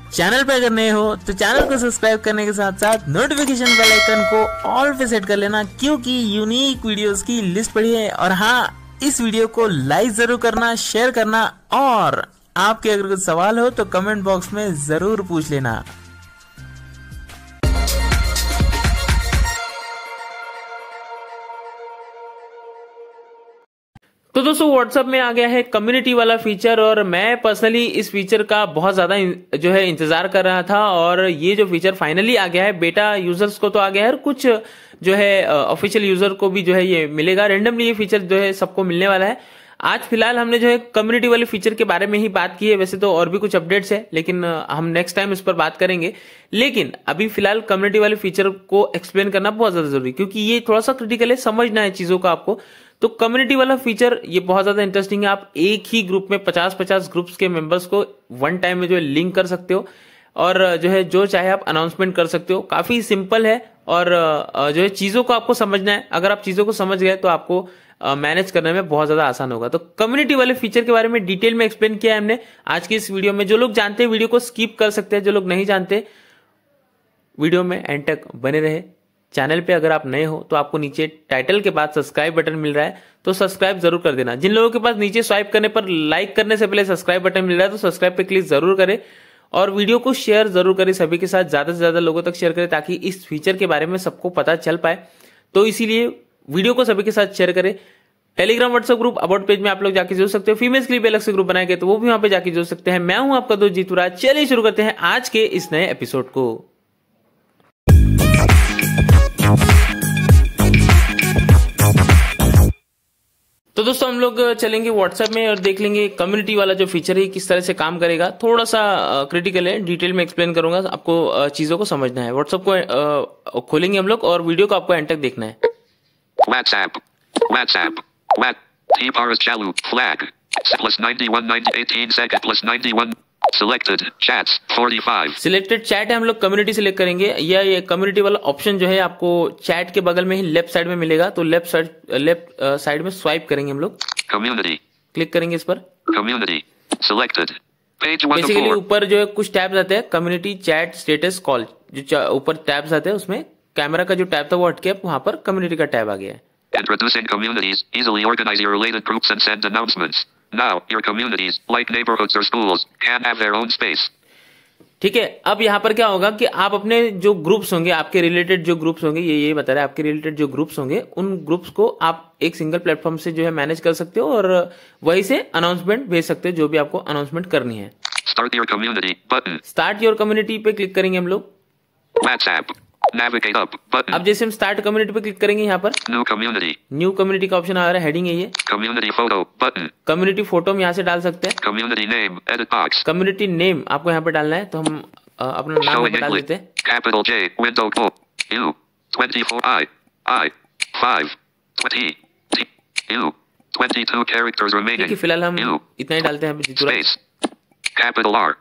Channel पे अगर नए हो तो चैनल को सब्सक्राइब करने के साथ साथ नोटिफिकेशन बेल आइकन को ऑल पे सेट कर लेना, क्योंकि यूनिक वीडियोस की लिस्ट पड़ी है। और हाँ, इस वीडियो को लाइक जरूर करना, शेयर करना, और आपके अगर कुछ सवाल हो तो कमेंट बॉक्स में जरूर पूछ लेना। तो दोस्तों व्हाट्सएप में आ गया है कम्युनिटी वाला फीचर, और मैं पर्सनली इस फीचर का बहुत ज्यादा जो है इंतजार कर रहा था। और ये जो फीचर फाइनली आ गया है, बेटा यूजर्स को तो आ गया है, और कुछ जो है ऑफिशियल यूजर को भी जो है ये मिलेगा। रेंडमली ये फीचर जो है सबको मिलने वाला है। आज फिलहाल हमने जो है कम्युनिटी वाले फीचर के बारे में ही बात की है। वैसे तो और भी कुछ अपडेट्स है, लेकिन हम नेक्स्ट टाइम इस पर बात करेंगे। लेकिन अभी फिलहाल कम्युनिटी वाले फीचर को एक्सप्लेन करना बहुत ज्यादा जरूरी, क्योंकि ये थोड़ा सा क्रिटिकल है, समझना है चीजों को आपको। तो कम्युनिटी वाला फीचर ये बहुत ज्यादा इंटरेस्टिंग है। आप एक ही ग्रुप में 50-50 ग्रुप्स के मेंबर्स को वन टाइम में जो है लिंक कर सकते हो, और जो है जो चाहे आप अनाउंसमेंट कर सकते हो। काफी सिंपल है, और जो है चीजों को आपको समझना है। अगर आप चीजों को समझ गए तो आपको मैनेज करने में बहुत ज्यादा आसान होगा। तो कम्युनिटी वाले फीचर के बारे में डिटेल में एक्सप्लेन किया है हमने आज की इस वीडियो में। जो लोग जानते हैं वीडियो को स्किप कर सकते हैं, जो लोग नहीं जानते वीडियो में एंड तक बने रहे। चैनल पे अगर आप नए हो तो आपको नीचे टाइटल के बाद सब्सक्राइब बटन मिल रहा है, तो सब्सक्राइब जरूर कर देना। जिन लोगों के पास नीचे स्वाइप करने पर लाइक करने से पहले सब्सक्राइब बटन मिल रहा है, तो सब्सक्राइब पे क्लिक जरूर करें, और वीडियो को शेयर जरूर करें सभी के साथ, ज्यादा से ज्यादा लोगों तक शेयर करें, ताकि इस फीचर के बारे में सबको पता चल पाए। तो इसीलिए वीडियो को सभी के साथ शेयर करें। Telegram WhatsApp group about page में आप लोग जाके जुड़ सकते हो। फीमेल्स के लिए भी अलग से ग्रुप बनाए गए, तो वो भी वहां पे जाके जुड़ सकते हैं। मैं हूं आपका दोस्त जीतूराज। चलिए शुरू करते हैं आज के इस नए एपिसोड को। तो दोस्तों हम लोग चलेंगे व्हाट्सएप में और देख लेंगे कम्युनिटी वाला जो फीचर है किस तरह से काम करेगा। थोड़ा सा क्रिटिकल है, डिटेल में एक्सप्लेन करूंगा, आपको चीजों को समझना है। व्हाट्सएप को खोलेंगे हम लोग, और वीडियो को आपको एंड तक देखना है। WhatsApp T-Paras Chalu flag plus 91 18 second plus 91 selected chats 45 selected chat है, हम लोग कम्युनिटी सिलेक्ट करेंगे। ये कम्युनिटी वाला ऑप्शन जो है आपको चैट के बगल में ही लेफ्ट साइड में मिलेगा, तो लेफ्ट साइड में स्वाइप करेंगे हम लोग, community क्लिक करेंगे इस पर। community selected page 1 to basically 4 ऊपर जो है कुछ टैब्स आते हैं, कम्युनिटी, चैट, स्टेटस, कॉल, जो ऊपर टैब्स आते हैं उसमें कैमरा का जो टैब था वो हट के वहां पर कम्युनिटी का टैब आ गया है। Introducing communities. Easily organize your related groups and send announcements. Now, your communities, like neighborhoods or schools, can have their own space. ठीक है, अब यहाँ पर क्या होगा कि आप अपने जो ग्रुप्स होंगे, आपके रिलेटेड जो ग्रुप्स होंगे, ये बता रहा है आपके रिलेटेड जो ग्रुप्स होंगे, उन ग्रुप्स को आप एक सिंगल प्लेटफॉर्म से जो है मैनेज कर सकते हो, और वहीं से अनाउंसमेंट भेज सकते हो जो भी आपको अनाउंसमेंट करनी है। Start your community button. Start your community पे क्लिक करेंगे हम लोग। WhatsApp. Navigate up button. अब जैसे हम स्टार्ट कम्युनिटी पे क्लिक करेंगे, यहाँ पर New community. न्यू कम्युनिटी का ऑप्शन आ रहा है, हेडिंग है ये। Community photo button. Community photo हम यहाँ से डाल सकते हैं। Community name. Edit box. Community name आपको यहाँ पे डालना है, तो हम अपना नाम यहाँ Showing पे डाल English. देते हैं। Capital J. Window book. U. 24 I. 5. 20. T. U. 22 characters ठीक remaining. है, फिलहाल हम U. इतना ही डालते हैं जीतूराज। Space. Capital R.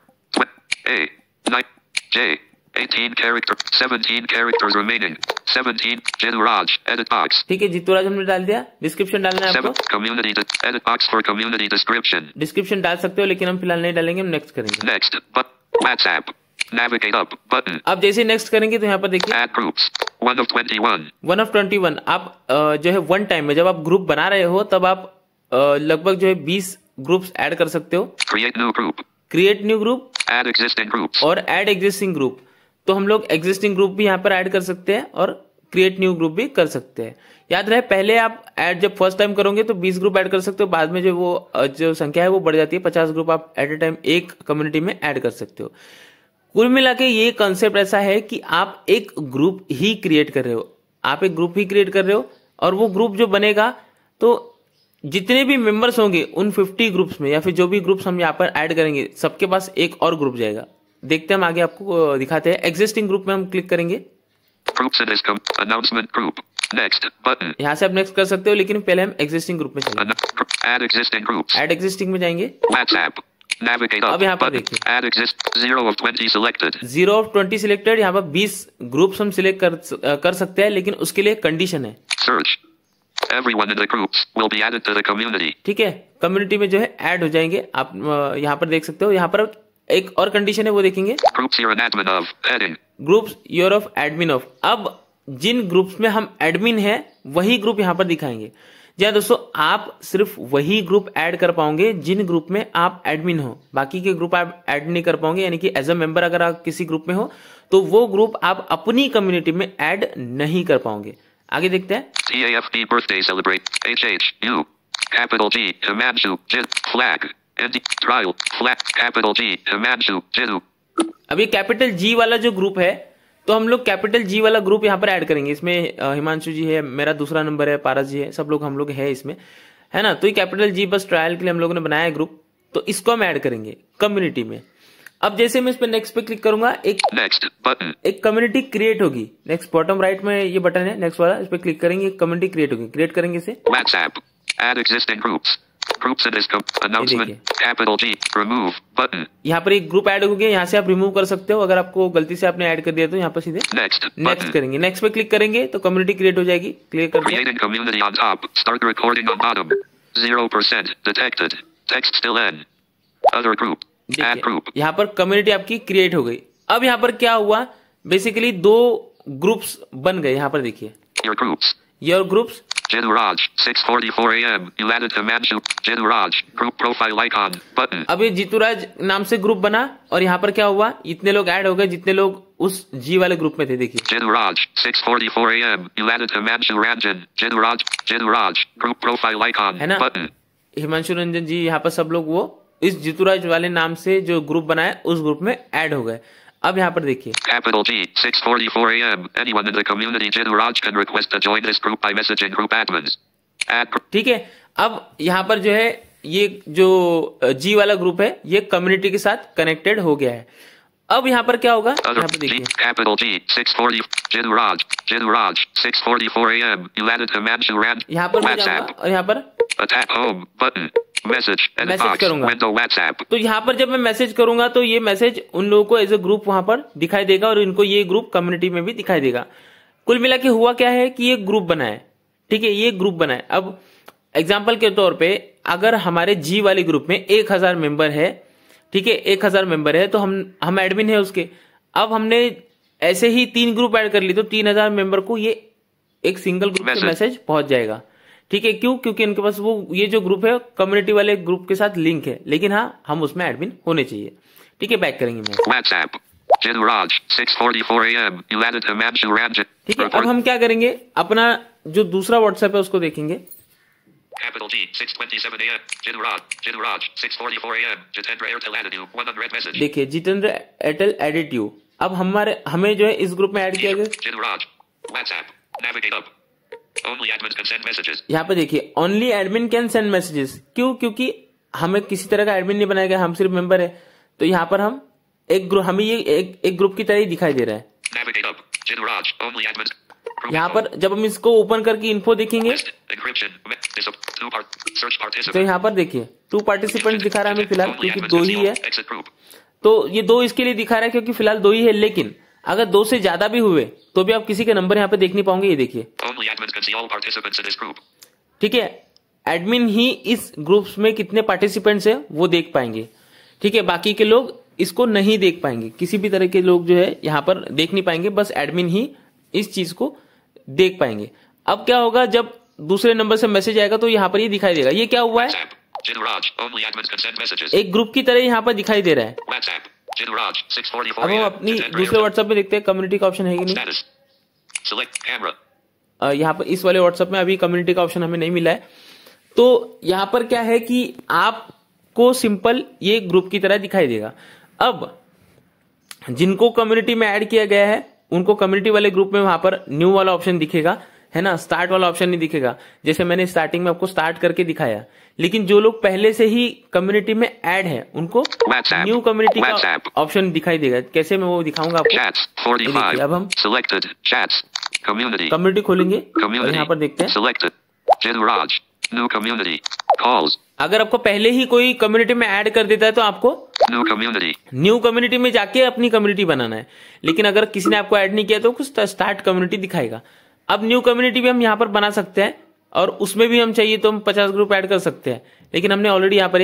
A. 9. J. 18 characters. 17 characters remaining. 17. Jituraj. Edit box. ठीक है, जीतूराज हमने डाल दिया। डिस्क्रिप्शन डालना है 7. आपको, Community. Edit box for community description. Description डाल सकते हो, लेकिन हम फिलहाल नहीं डालेंगे, हम नेक्स्ट करेंगे। Next. But WhatsApp. Navigate up button. अब जैसे नेक्स्ट करेंगे तो यहाँ पर देखिए Add groups. 1 of 21. 1 of 21। आप जो है वन टाइम में जब आप ग्रुप बना रहे हो, तब आप लगभग जो है 20 ग्रुप्स ऐड कर सकते हो। Create new group. Create new group Add existing groups. और ऐड एग्जिस्टिंग ग्रुप। तो हम लोग एग्जिस्टिंग ग्रुप भी यहाँ पर ऐड कर सकते हैं, और क्रिएट न्यू ग्रुप भी कर सकते हैं। याद रहे, पहले आप ऐड जब फर्स्ट टाइम करोगे तो 20 ग्रुप ऐड कर सकते हो, बाद में जो वो जो संख्या है वो बढ़ जाती है, 50 ग्रुप आप एट ए टाइम एक कम्युनिटी में ऐड कर सकते हो। कुल मिला के ये कंसेप्ट ऐसा है कि आप एक ग्रुप ही क्रिएट कर रहे हो, आप एक ग्रुप ही क्रिएट कर रहे हो, और वो ग्रुप जो बनेगा तो जितने भी मेंबर्स होंगे उन 50 ग्रुप्स में, या फिर जो भी ग्रुप्स हम यहाँ पर ऐड करेंगे, सबके पास एक और ग्रुप जाएगा। देखते हैं हम आगे, आपको दिखाते हैं। एग्जिस्टिंग ग्रुप में हम क्लिक करेंगे। Groups in this announcement group. Next button. यहाँ से आप नेक्स्ट कर सकते हो, लेकिन पहले हम एग्जिस्टिंग ग्रुप में चलेंगे। Add existing groups. Add existing में जाएंगे। WhatsApp. Navigate up अब यहाँ पर button. देखिए। Add exist 0 of 20 selected. 0 of 20 selected. यहाँ पर 20 ग्रुप्स हम सिलेक्ट कर सकते हैं, लेकिन उसके लिए कंडीशन है। Search. Everyone in the groups will be added to the community. ठीक है, कम्युनिटी में जो है ऐड हो जाएंगे। आप यहाँ पर देख सकते हो, यहाँ पर एक और कंडीशन है वो देखेंगे, Groups you're an admin of. Heading. Groups you're of admin of. अब जिन ग्रुप्स में हम एडमिन है वही ग्रुप यहाँ पर दिखाएंगे। जी हाँ दोस्तों, आप सिर्फ वही ग्रुप ऐड कर पाओगे जिन ग्रुप में आप एडमिन हो, बाकी के ग्रुप आप ऐड नहीं कर पाओगे। यानी कि एज अ मेंबर अगर आप किसी ग्रुप में हो तो वो ग्रुप आप अपनी कम्युनिटी में ऐड नहीं कर पाओगे। आगे देखते हैं। TAFP birthday celebrate. HHU. Capital G. Himanshu. Jid. Flag. ND. Trial. Flag. Capital G. Himanshu. Jidu. अब ये कैपिटल जी वाला जो ग्रुप है तो हम लोग कैपिटल जी वाला ग्रुप यहाँ पर ऐड करेंगे। इसमें हिमांशु जी है, मेरा दूसरा नंबर है, पारस जी है, सब लोग हम लोग है इसमें, है ना। तो ये कैपिटल जी बस ट्रायल के लिए हम लोगों ने बनाया है ग्रुप, तो इसको हम ऐड करेंगे कम्युनिटी में। अब जैसे मैं इस पे नेक्स्ट पे क्लिक करूंगा, एक कम्युनिटी क्रिएट होगी। नेक्स्ट बॉटम राइट में ये बटन है नेक्स्ट वाला, इस पे क्लिक करेंगे, कम्युनिटी क्रिएट होगी। क्रिएट करेंगे इसे। WhatsApp. Add existing groups. Groups in this announcement. Capital G. Remove button. यहाँ पर एक ग्रुप ऐड हो गया, यहाँ से आप रिमूव कर सकते हो अगर आपको गलती से आपने ऐड कर दिया तो। यहाँ पर सीधे नेक्स्ट करेंगे। नेक्स्ट पे क्लिक करेंगे तो कम्युनिटी क्रिएट हो जाएगी। क्लिक करके Creating community on top. Start recording on bottom. 0% detected. Text still in. Other group. Add group. यहाँ पर कम्युनिटी आपकी क्रिएट हो गई। अब यहाँ पर क्या हुआ, बेसिकली दो ग्रुप्स बन गए। यहाँ पर देखिए your groups. Jiduraj, 6:44 a.m. You added Himanshu. Jiduraj, group profile icon button. अब ये जितुराज नाम से ग्रुप बना और यहाँ पर क्या हुआ, इतने लोग ऐड हो गए जितने लोग उस जी वाले ग्रुप में थे। देखिए Jiduraj, 6:44 a.m. You added Himanshu Ranjan. Jiduraj, group profile icon है ना button. हिमांशु रंजन जी, यहाँ पर सब लोग वो इस जितुराज वाले नाम से जो ग्रुप बनाया उस ग्रुप में ऐड हो गए। अब यहाँ पर देखिए Capital G, 6:44 a.m. Anyone in the community Jiduraj can request to join this group by messaging group admins. ठीक है। अब यहाँ पर जो है ये जो जी वाला ग्रुप है ये कम्युनिटी के साथ कनेक्टेड हो गया है। अब यहाँ पर क्या होगा, यहाँ पर देखिए Capital G, 6:40 Jiduraj, 6:44 a.m. You added Himanshu Ranjan. यहाँ पर मैं जाऊंगा और यहाँ पर Attack home button. मैसेज करूंगा। Window WhatsApp. तो यहाँ पर जब मैं मैसेज करूंगा तो ये मैसेज उन लोगों को एज ए ग्रुप वहां पर दिखाई देगा और इनको ये ग्रुप कम्युनिटी में भी दिखाई देगा। कुल मिला के हुआ क्या है कि ये ग्रुप बना है। ठीक है, ये ग्रुप बना है। अब एग्जाम्पल के तौर पे अगर हमारे जी वाले ग्रुप में 1000 मेंबर है, ठीक है 1000 मेंबर है, तो हम एडमिन है उसके। अब हमने ऐसे ही 3 ग्रुप ऐड कर ली तो 3000 मेंबर को ये एक सिंगल ग्रुप में मैसेज पहुंच जाएगा। ठीक है, क्यों? क्योंकि इनके पास वो ये जो ग्रुप है कम्युनिटी वाले ग्रुप के साथ लिंक है, लेकिन हाँ हम उसमें एडमिन होने चाहिए। ठीक है, बैक करेंगे मैं। WhatsApp, Jiduraj, 6:44 a.m. You added Himanshu Ranjan. ठीक है, अब हम क्या करेंगे, अपना जो दूसरा व्हाट्सएप है उसको देखेंगे। Capital G, 6:27 a.m. Jiduraj, 6:44 a.m. Jitendra Airtel added you, 100 message. देखिए जितेंद्र एयरटेल एडिड यू। अब हमें जो है इस ग्रुप में ऐड किया गया। Jiduraj, WhatsApp, navigate up. Only admins can send messages. यहाँ पे देखिए only admin can send messages. क्यों? क्योंकि हमें किसी तरह का एडमिन नहीं बनाया गया, हम सिर्फ मेंबर है। तो यहाँ पर हम एक ग्रुप, हमें ये एक ग्रुप की तरह ही दिखाई दे रहा है। Navigate up. Jiduraj, only admins. यहाँ पर जब हम इसको ओपन करके इन्फो देखेंगे तो यहाँ पर देखिए 2 पार्टिसिपेंट दिखा रहा है हमें फिलहाल, क्योंकि 2 ही है। तो ये 2 इसके लिए दिखा रहा है क्योंकि फिलहाल 2 ही है, लेकिन अगर 2 से ज्यादा भी हुए तो भी आप किसी के नंबर यहाँ पे देख नहीं पाओगे। ये देखिए ठीक है, एडमिन ही इस ग्रुप्स में कितने पार्टिसिपेंट्स है वो देख पाएंगे। ठीक है, बाकी के लोग इसको नहीं देख पाएंगे, किसी भी तरह के लोग जो है यहाँ पर देख नहीं पाएंगे, बस एडमिन ही इस चीज को देख पाएंगे। अब क्या होगा, जब दूसरे नंबर से मैसेज आएगा तो यहाँ पर ये दिखाई देगा। ये क्या हुआ है, एक ग्रुप की तरह यहाँ पर दिखाई दे रहा है। अब हम अपनी दूसरे व्हाट्सएप में देखते हैं कम्युनिटी का ऑप्शन है कि नहीं। यहाँ पर इस वाले व्हाट्सएप में अभी कम्युनिटी का ऑप्शन हमें नहीं मिला है। तो यहाँ पर क्या है कि आपको सिंपल ये ग्रुप की तरह दिखाई देगा। अब जिनको कम्युनिटी में ऐड किया गया है उनको कम्युनिटी वाले ग्रुप में वहां पर न्यू वाला ऑप्शन दिखेगा, है ना, स्टार्ट वाला ऑप्शन नहीं दिखेगा। जैसे मैंने स्टार्टिंग में आपको स्टार्ट करके दिखाया, लेकिन जो लोग पहले से ही कम्युनिटी में ऐड हैं उनको न्यू कम्युनिटी का ऑप्शन दिखाई देगा। कैसे मैं वो दिखाऊंगा आपको। अब हम कम्युनिटी खोलेंगे और यहाँ पर देखते हैं अगर आपको पहले ही कोई कम्युनिटी में ऐड कर देता है तो आपको न्यू कम्युनिटी में जाके अपनी कम्युनिटी बनाना है। लेकिन अगर किसी ने आपको ऐड नहीं किया तो कुछ स्टार्ट कम्युनिटी दिखाएगा। अब न्यू कम्युनिटी भी हम यहाँ पर बना सकते हैं और उसमें भी हम चाहिए तो हम 50 ग्रुप ऐड कर सकते हैं, लेकिन हमने ऑलरेडी यहाँ पर एक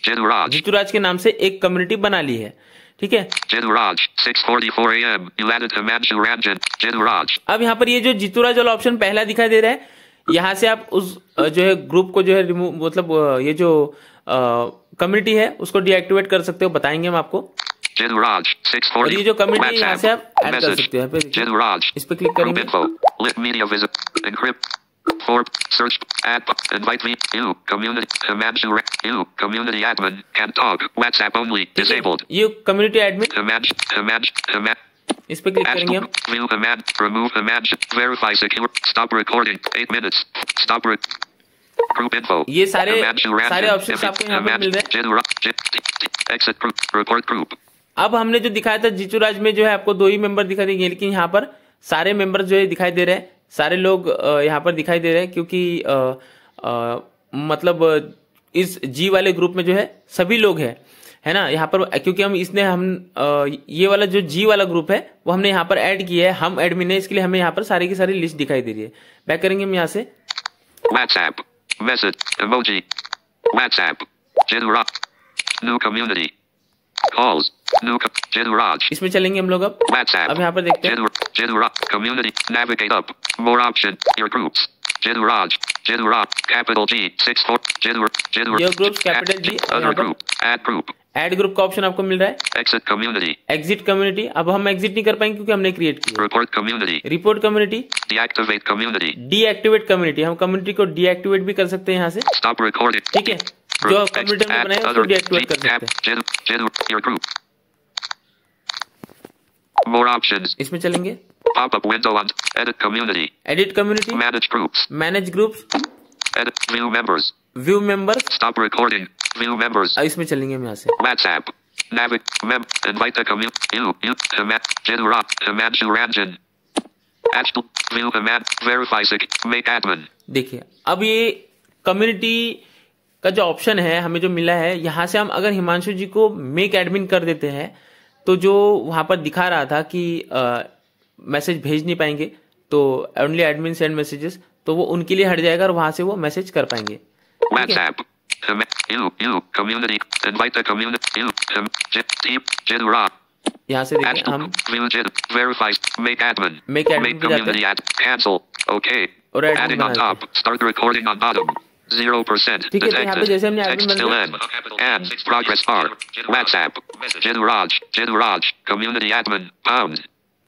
Jituraj के नाम से एक कम्युनिटी बना ली है, ठीक है। Jituraj 6:44 AM. You added Himanshu Ranjan. Jituraj. अब यहाँ पर ये जो जितुराज वाला ऑप्शन पहला दिखाई दे रहा है, यहाँ से आप उस जो है ग्रुप को जो है रिमूव, मतलब ये जो कम्युनिटी है उसको डीएक्टिवेट कर सकते हो, बताएंगे हम आपको। Jituraj 6:40. और ये जो कम्युनिटी यहाँ से आप ऐड कर सकते हो, Jituraj. इस पे क्लिक करेंगे। Info. Lit media visit. Encrypt. For search. Add. Invite me. You. Community. Himanshu. You. Community admin. Can talk. WhatsApp only. Disabled. ये कम्युनिटी एडमिन, Himanshu. इस पे क्लिक करेंगे हम। View command. Remove Himanshu. Verify secure. Stop recording. 8 minutes. Stop group info. ये सारे options आपको यहाँ पर मिल रहे हैं। Exit group. Report group. अब हमने जो दिखाया था जितुराज में जो है आपको 2 ही मेंबर दिखाई देंगे, लेकिन यहाँ पर सारे मेंबर जो है दिखाई दे रहे हैं, सारे लोग यहाँ पर दिखाई दे रहे हैं, क्योंकि मतलब इस जी वाले ग्रुप में जो है सभी लोग हैं, है ना। यहाँ पर क्योंकि हम ये वाला जो जी वाला ग्रुप है वो हमने यहाँ पर ऐड किया है, हम एडमिन है, इसके लिए हमें यहाँ पर सारी की सारी लिस्ट दिखाई दे रही है। बैक करेंगे हम यहाँ से। WhatsApp message emoji WhatsApp Jituraj new community calls new Jituraj. इसमें चलेंगे हम लोग अब। WhatsApp. अब यहाँ पर देखते हैं Jituraj community navigate up more option your groups Jituraj capital G 64 Jituraj your groups capital G other group add group add group का ऑप्शन आपको मिल रहा है। exit community एग्जिट कम्युनिटी, अब हम एग्जिट नहीं कर पाएंगे क्योंकि हमने क्रिएट किया। report community report community, deactivate community deactivate community, हम कम्युनिटी को डीएक्टिवेट भी कर सकते हैं यहाँ से, stop recording ठीक है। जो कम्युनिटी हमने बनाया उसको डीएक्टिवेट कर सकते हैं। your group more options इसमें चलेंगे। pop up window on edit community edit community, manage groups manage groups, edit view members view members, stop recording view members इसमें चलेंगे हम यहाँ से। WhatsApp invite the community you Jituraj Himanshu Ranjan actual view command verify make admin। देखिए अब ये community का जो ऑप्शन है हमें जो मिला है, यहाँ से हम अगर हिमांशु जी को मेक एडमिन कर देते हैं तो जो वहां पर दिखा रहा था कि मैसेज भेज नहीं पाएंगे, तो ओनली एडमिन सेंड मैसेजेस, तो वो उनके लिए हट जाएगा और वहां से वो मैसेज कर पाएंगे। WhatsApp you community invite the community you Jituraj यहाँ से देखिए हम verify make admin make community add cancel okay और adding on top start recording on bottom 0% ठीक है। तो यहाँ पे जैसे हमने text admin still in and progress bar WhatsApp Jituraj community admin pound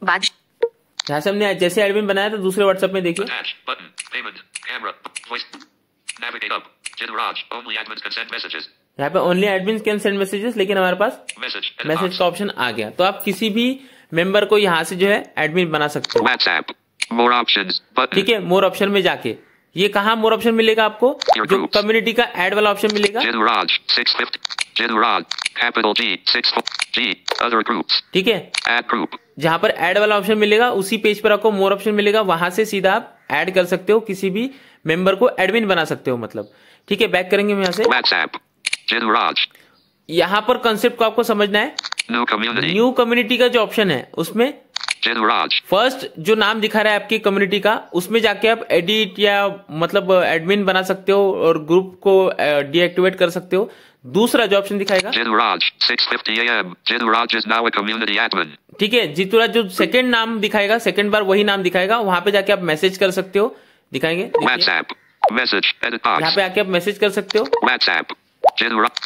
यहाँ से हमने जैसे एडमिन बनाया था दूसरे व्हाट्सएप में देखिए button payment camera voice navigate up Jituraj only admins can send messages यहाँ पे only admin can send messages, लेकिन हमारे पास मैसेज का ऑप्शन आ गया। तो आप किसी भी मेंबर को यहाँ से जो है एडमिन बना सकते हो। WhatsApp more options button ठीक है, मोर ऑप्शन में जाके ये कहाँ मोर ऑप्शन मिलेगा आपको, जो कम्युनिटी का ऐड वाला ऑप्शन मिलेगा। Jituraj 650 Jituraj capital G 6G other groups ठीक है, add group जहां पर ऐड वाला ऑप्शन मिलेगा उसी पेज पर आपको मोर ऑप्शन मिलेगा, वहां से सीधा आप ऐड कर सकते हो, किसी भी मेंबर को एडमिन बना सकते हो मतलब। ठीक है, बैक करेंगे हम यहाँ से। WhatsApp Jituraj यहाँ पर कंसेप्ट को आपको समझना है। न्यू कम्युनिटी का जो ऑप्शन है उसमें Jituraj फर्स्ट जो नाम दिखा रहा है आपकी कम्युनिटी का, उसमें जाके आप एडिट या मतलब एडमिन बना सकते हो और ग्रुप को डीएक्टिवेट कर सकते हो। दूसरा जो ऑप्शन दिखाएगा Jituraj 6:50 AM Jituraj is now a community admin। ठीक है, जितुराज जो सेकंड नाम दिखाएगा, सेकंड बार वही नाम दिखाएगा, वहां पे जाके आप मैसेज कर सकते हो, दिखाएंगे। WhatsApp message edit box यहाँ पे आके आप मैसेज कर सकते हो। WhatsApp Jituraj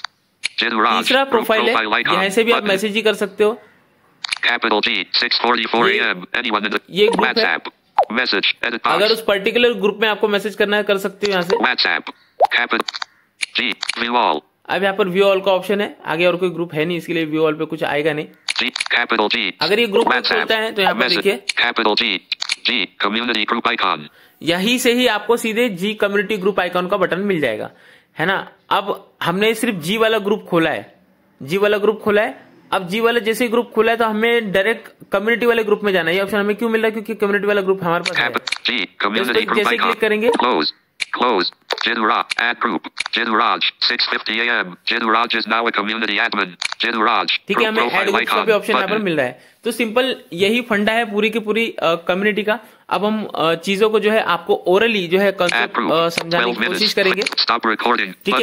तीसरा प्रोफाइल है, यहाँ से भी आप मैसेज ही कर सकते हो। capital G 6:44 AM anyone in the ये ग्रुप है, WhatsApp message edit box अगर उस पर्टिकुलर ग्रुप में आपको मैसेज करना है कर सकते हो यहाँ से। WhatsApp capital G view all अब यहाँ पर व्यू ऑल का ऑप्शन है, आगे और कोई ग्रुप है नहीं, इसके लिए व्यू ऑल पे कुछ आएगा नहीं। G capital G अगर ये ग्रुप खोलता है तो यहाँ पर देखिए capital G community group icon, यही से ही आपको सीधे जी कम्युनिटी ग्रुप आइकॉन का बटन मिल जाएगा, है ना। अब हमने सिर्फ जी वाला ग्रुप खोला है, जी वाला ग्रुप खोला है। अब जी वाला जैसे ही ग्रुप खोला है तो हमें डायरेक्ट कम्युनिटी वाले ग्रुप में जाना है। ये ऑप्शन हमें क्यों मिल रहा है, क्योंकि कम्युनिटी वाला ग्रुप हमारे पास है। G community group जैसे icon क्लिक करेंगे close Jituraj add group Jituraj 6:50 AM Jituraj is now a community admin Jituraj ठीक है, हमें ऐड ग्रुप का भी ऑप्शन यहाँ पर मिल रहा है। तो सिंपल यही फंडा है पूरी की पूरी कम्युनिटी का। अब हम चीजों को जो है आपको ओरली जो है कॉन्सेप्ट समझाने की कोशिश करेंगे। stop recording ठीक है,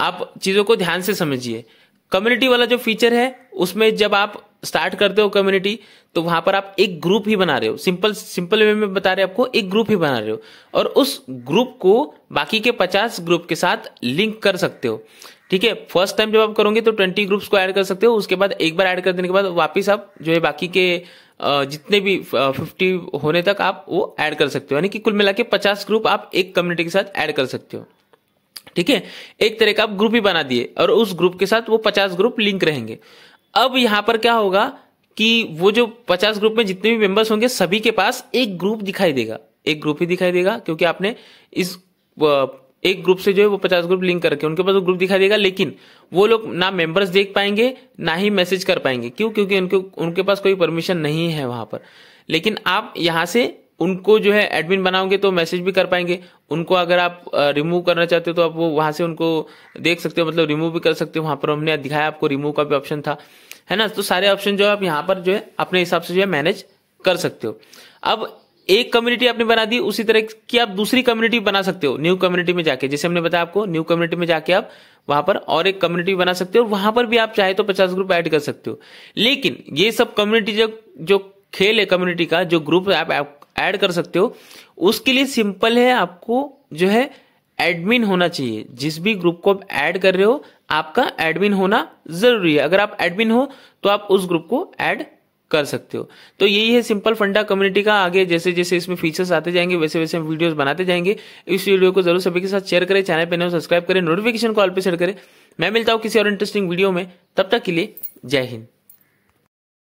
आप चीजों को ध्यान से समझिए। कम्युनिटी वाला जो फीचर है उसमें जब आप स्टार्ट करते हो कम्युनिटी, तो वहां पर आप एक ग्रुप ही बना रहे हो। सिंपल वे में बता रहे हैं आपको, एक ग्रुप ही बना रहे हो और उस ग्रुप को बाकी के 50 ग्रुप के साथ लिंक कर सकते हो। ठीक है, फर्स्ट टाइम जब आप करोगे तो 20 ग्रुप्स को ऐड कर सकते हो, उसके बाद एक बार ऐड कर देने के बाद वापिस आप जो है बाकी के जितने भी 50 होने तक आप वो ऐड कर सकते हो, यानी कि कुल मिला के 50 ग्रुप आप एक कम्युनिटी के साथ ऐड कर सकते हो। ठीक है, एक तरह का आप ग्रुप ही बना दिए और उस ग्रुप के साथ वो 50 ग्रुप लिंक रहेंगे। अब यहां पर क्या होगा कि वो जो 50 ग्रुप में जितने भी मेंबर्स होंगे सभी के पास एक ग्रुप दिखाई देगा, एक ग्रुप ही दिखाई देगा, क्योंकि आपने इस एक ग्रुप से जो है वो 50 ग्रुप लिंक करके उनके पास वो ग्रुप दिखाई देगा। लेकिन वो लोग ना मेंबर्स देख पाएंगे ना ही मैसेज कर पाएंगे। क्यों? क्योंकि उनके पास कोई परमिशन नहीं है वहां पर। लेकिन आप यहां से उनको जो है एडमिन बनाओगे तो मैसेज भी कर पाएंगे। उनको अगर आप रिमूव करना चाहते हो तो आप वो वहां से उनको देख सकते हो, मतलब रिमूव भी कर सकते हो। वहां पर हमने दिखाया आपको रिमूव का भी ऑप्शन था, है ना। तो सारे ऑप्शन जो है आप यहाँ पर जो है अपने हिसाब से जो है मैनेज कर सकते हो। अब एक कम्युनिटी आपने बना दी, उसी तरह की आप दूसरी कम्युनिटी बना सकते हो न्यू कम्युनिटी में जाके। जैसे हमने बताया आपको, न्यू कम्युनिटी में जाके आप वहां पर और एक कम्युनिटी बना सकते हो, वहां पर भी आप चाहे तो 50 ग्रुप ऐड कर सकते हो। लेकिन ये सब कम्युनिटी जो खेल है कम्युनिटी का, जो ग्रुप आप ऐड कर सकते हो, उसके लिए सिंपल है, आपको जो है एडमिन होना चाहिए। जिस भी ग्रुप को आप ऐड कर रहे हो आपका एडमिन होना जरूरी है। अगर आप एडमिन हो तो आप उस ग्रुप को ऐड कर सकते हो। तो यही है सिंपल फंडा कम्युनिटी का। आगे जैसे जैसे इसमें फीचर्स आते जाएंगे वैसे वैसे हम वीडियोस बनाते जाएंगे। इस वीडियो को जरूर सभी के साथ शेयर करें, चैनल पे नए सब्सक्राइब करें, नोटिफिकेशन कॉल पे सेट करें। मैं मिलता हूं किसी और इंटरेस्टिंग वीडियो में, तब तक के लिए जय हिंद।